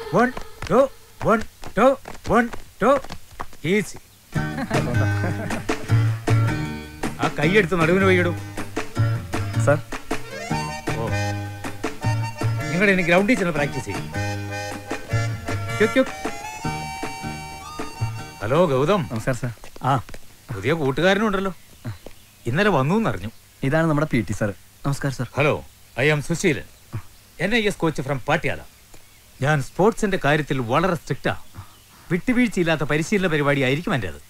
1 2 1 2 1 2 easy. ആ കൈയെടുത്ത് നടുവിന് വൈകിടും sir. ഓ, നിങ്ങൾ ഇനി ഗ്രൗണ്ടിൽ ചെന്ന് പ്രാക്ടീസ് ചെയ്യും. ഹലോ ഗൗതം. നമസ്കാരം സാർ. ആ, പുതിയ കൂട്ടുകാരനുണ്ടല്ലോ, ഇന്നലെ വന്നു എന്നറിഞ്ഞു. ഇതാണ് നമ്മുടെ PT സാർ. നമസ്കാരം sir. Hello, I am Susheelan, NIS coach from Patiala. ഞാൻ സ്പോർട്സിന്റെ കാര്യത്തിൽ വളരെ സ്ട്രിക്റ്റാ. വിട്ടുവീഴ്ചയില്ലാത്ത പരിശീലന പരിപാടി ആയിരിക്കും എൻ്റെത്.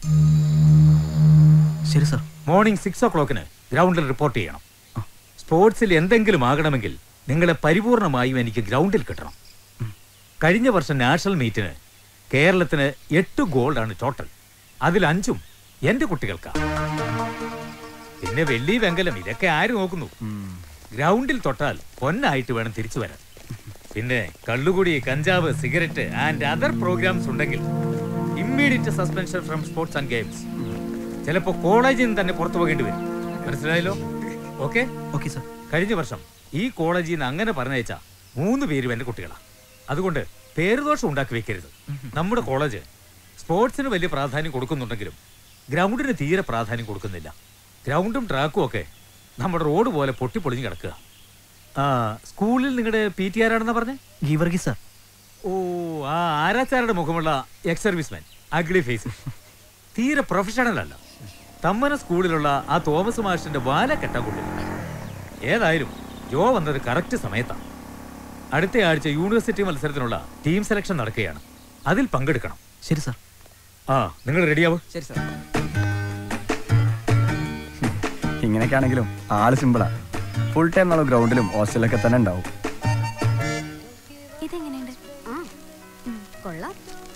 ശരി സാർ. മോർണിംഗ് 6 o'clock ഗ്രൗണ്ടിൽ റിപ്പോർട്ട് ചെയ്യണം. സ്പോർട്സിൽ എന്തെങ്കിലും ആകണമെങ്കിൽ നിങ്ങളെ പരിപൂർണമായും എനിക്ക് ഗ്രൗണ്ടിൽ കിട്ടണം. കഴിഞ്ഞ വർഷം നാഷണൽ മീറ്റിന് കേരളത്തിന് 8 ഗോൾഡാണ് ടോട്ടൽ. അതിൽ 5ഉം എന്റെ കുട്ടികൾക്കാണ്. പിന്നെ വെള്ളി വെങ്കലം ഇതൊക്കെ ആര് നോക്കുന്നു? ഗ്രൗണ്ടിൽ തൊട്ടാൽ പൊന്നായിട്ട് വേണം തിരിച്ചു വരാൻ. പിന്നെ കള്ളുകുടി, കഞ്ചാവ്, സിഗരറ്റ് ആൻഡ് അതർ പ്രോഗ്രാംസ് ഉണ്ടെങ്കിൽ immediate suspension from sports and games. ചിലപ്പോൾ കോളേജിൽ നിന്ന് തന്നെ പുറത്തു പോകേണ്ടി വരും. മനസ്സിലായല്ലോ? Okay okay sir. കഴിഞ്ഞ വർഷം ഈ കോളേജിൽ നിന്ന് അങ്ങനെ പറഞ്ഞയച്ച 3 പേരും എന്റെ കുട്ടികളാണ്. അതുകൊണ്ട് പേരുദോഷം ഉണ്ടാക്കി വെക്കരുത്. നമ്മുടെ കോളേജ് സ്പോർട്സിന് വലിയ പ്രാധാന്യം കൊടുക്കുന്നുണ്ടെങ്കിലും ഗ്രൗണ്ടിന് തീരെ പ്രാധാന്യം കൊടുക്കുന്നില്ല. ഗ്രൗണ്ടും ട്രാക്കും ഒക്കെ നമ്മുടെ റോഡ് പോലെ പൊട്ടിപ്പൊളിഞ്ഞ് കിടക്കുക. സ്കൂളിൽ നിങ്ങളുടെ PT ആരാണെന്നാ പറഞ്ഞേ? ഗീവർഗീസ് സാർ. ഓ, ആ ആരാച്ചാരുടെ മുഖമുള്ള എക്സ് സർവീസ്മാൻ, അഗ്ലി ഫേസ്. തീരെ പ്രൊഫഷണൽ അല്ല. തമ്മന സ്കൂളിലുള്ള ആ തോമസ് മാഷിന്റെ വാല കെട്ടാൻ കൊള്ളില്ല. ഏതായാലും ജോ വന്നത് കറക്റ്റ് സമയത്താണ്. അടുത്ത ആഴ്ച യൂണിവേഴ്സിറ്റി മത്സരത്തിനുള്ള ടീം സെലക്ഷൻ നടക്കുകയാണ്. അതിൽ പങ്കെടുക്കണം. ശരി സാർ. ആ, നിങ്ങൾ റെഡിയാവും? ശരി സാർ. ഇങ്ങനെയൊക്കെ ആണെങ്കിലും ആള് സിമ്പിളാ. ഫുൾ ടൈം നമ്മൾ ഗ്രൗണ്ടിലും ഹോസ്റ്റലിലൊക്കെ തന്നെ ഉണ്ടാവും. ഇതെങ്ങനെയുണ്ട്? കൊള്ളാം.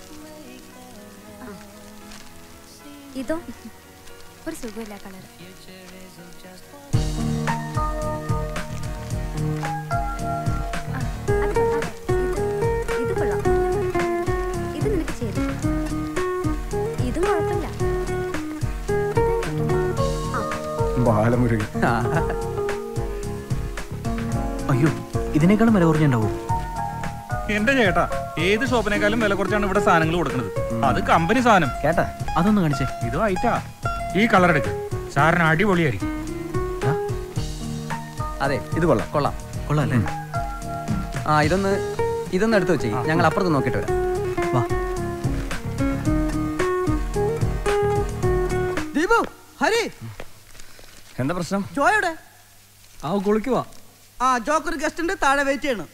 ഇതോ ഒരു സുഖമില്ല കളർ. ഇത് കൊള്ളാം. ഇത് നിനക്ക് ചെയ്തു. ഇതും കുഴപ്പമില്ല. ബാലമുരുകൻ. അയ്യോ, ഇതിനേക്കാളും വില കുറഞ്ഞുണ്ടാവോ? എന്റെ ചേട്ടാ, ഏത് ഷോപ്പിനേക്കാളും വില കുറച്ചാണ് ഇവിടെ സാധനങ്ങൾ കൊടുക്കുന്നത്. അത് കമ്പനി സാധനം. കേട്ടാ, അതൊന്ന് കാണിച്ചേ. ഇത് വൈറ്റാ. ഈ കളർ എടുക്ക്, സാറിന് അടിപൊളിയായിരിക്കും. അതെ, ഇത് കൊള്ളാം. കൊള്ളാം കൊള്ളാം അല്ലേ? ആ, ഇതൊന്ന് എടുത്ത് വെച്ചേ. ഞങ്ങൾ അപ്പുറത്ത് നോക്കിയിട്ട് വരാം. വാ. ദീപു, ഹരി, എന്താ പ്രശ്നം? ജോയോടെ? ആ, കുളിക്കുവാ. ആ, ജോക്കൊരു ഗസ്റ്റ് ഉണ്ട്, താഴെ വെയിറ്റ് ചെയ്യണം.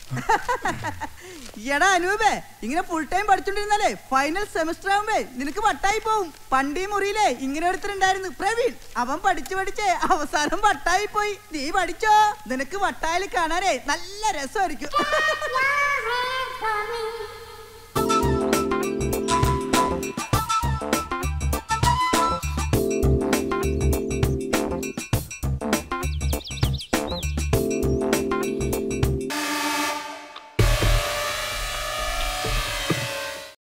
എടാ അനൂപേ, ഇങ്ങനെ ഫുൾ ടൈം പഠിച്ചോണ്ടിരുന്നാലേ ഫൈനൽ സെമിസ്റ്റർ ആവുമ്പേ നിനക്ക് വട്ടായി പോവും. പണ്ടീ മുറിയിലേ ഇങ്ങനെ ഒരുത്തരുണ്ടായിരുന്നു, പ്രവീൺ. അവൻ പഠിച്ച് അവസാനം വട്ടായി പോയി. നീ പഠിച്ചോ, നിനക്ക് വട്ടായാലും കാണാനേ നല്ല രസമായിരിക്കും.